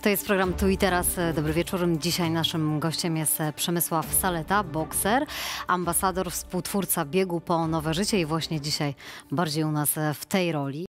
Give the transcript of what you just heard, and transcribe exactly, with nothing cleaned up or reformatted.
To jest program Tu i Teraz. Dobry wieczór. Dzisiaj naszym gościem jest Przemysław Saleta, bokser, ambasador, współtwórca biegu po nowe życie i właśnie dzisiaj bardziej u nas w tej roli.